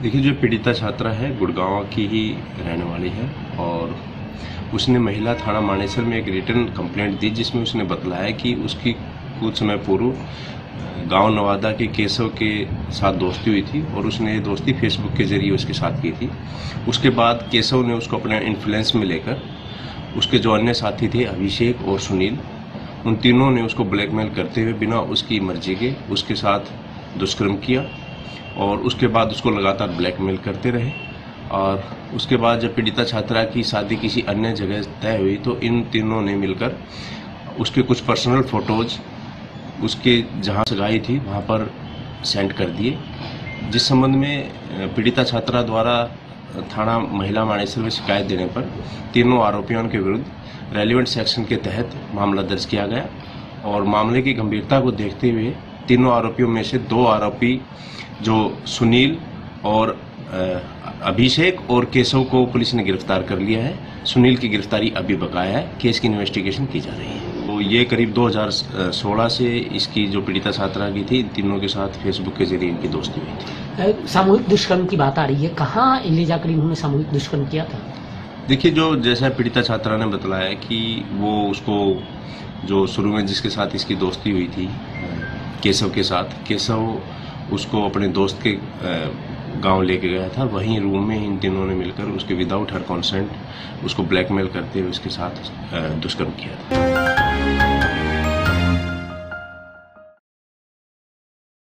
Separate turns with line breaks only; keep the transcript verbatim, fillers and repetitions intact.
देखिए, जो पीड़िता छात्रा है गुड़गांव की ही रहने वाली है और उसने महिला थाना मानेसर में एक रिटर्न कंप्लेंट दी, जिसमें उसने बतलाया कि उसकी कुछ समय पूर्व गांव नवादा के केशव के साथ दोस्ती हुई थी और उसने ये दोस्ती फेसबुक के जरिए उसके साथ की थी। उसके बाद केशव ने उसको अपने इन्फ्लुएंस में लेकर उसके जो अन्य साथी थे अभिषेक और सुनील, उन तीनों ने उसको ब्लैकमेल करते हुए बिना उसकी मर्जी के उसके साथ दुष्कर्म किया और उसके बाद उसको लगातार ब्लैकमेल करते रहे। और उसके बाद जब पीड़िता छात्रा की शादी किसी अन्य जगह तय हुई तो इन तीनों ने मिलकर उसके कुछ पर्सनल फोटोज उसके जहां सगाई थी वहां पर सेंड कर दिए, जिस संबंध में पीड़िता छात्रा द्वारा थाना महिला मानेसर में शिकायत देने पर तीनों आरोपियों के विरुद्ध रेलिवेंट सेक्शन के तहत मामला दर्ज किया गया। और मामले की गंभीरता को देखते हुए तीनों आरोपियों में से दो आरोपी जो सुनील और अभिषेक और केशव को पुलिस ने गिरफ्तार कर लिया है। सुनील की गिरफ्तारी अभी बकाया है, केस की इन्वेस्टिगेशन की जा रही है। तो ये करीब दो हज़ार सोलह से इसकी जो पीड़िता छात्रा की थी, इन तीनों के साथ फेसबुक के जरिए इनकी दोस्ती हुई थी।
सामूहिक दुष्कर्म की बात आ रही है, कहाँ ले जाकर इन्होंने सामूहिक दुष्कर्म किया था?
देखिए, जो जैसा पीड़िता छात्रा ने बतलाया कि वो उसको जो शुरू में जिसके साथ इसकी दोस्ती हुई थी केशव के साथ, केशव उसको अपने दोस्त के गांव लेके गया था। वहीं रूम में इन तीनों ने मिलकर उसके विदाउट हर कंसेंट उसको ब्लैकमेल करते हुए उसके साथ दुष्कर्म किया था।